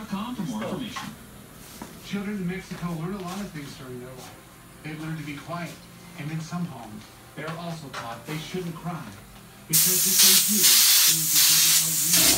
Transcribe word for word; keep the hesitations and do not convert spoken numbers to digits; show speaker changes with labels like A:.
A: com for more information.
B: Children in Mexico learn a lot of things during their life. They learn to be quiet, and in some homes, they are also taught they shouldn't cry, because if they do, they will be given a real